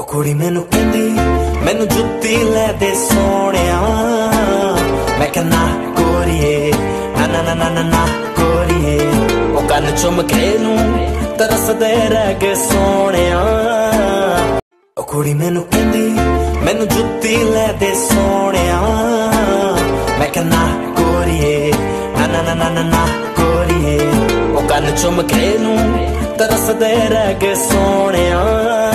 कुड़ी मैनू कहंदी मैनू जुत्ती लै दे सोहणिया। मैं कहा ना गोरीए ना ना ना ना ना ना गोरीए। ओ कन चुम के नू तरसदे रह गए सोहणिया। ओ कुड़ी मैनू कहंदी मैनू जुत्ती लै दे सोहणिया। मैं कहा ना गोरीए ना ना ना ना ना ना गोरीए। ओ कन चुम के नू तरसदे रह गए सोहणिया।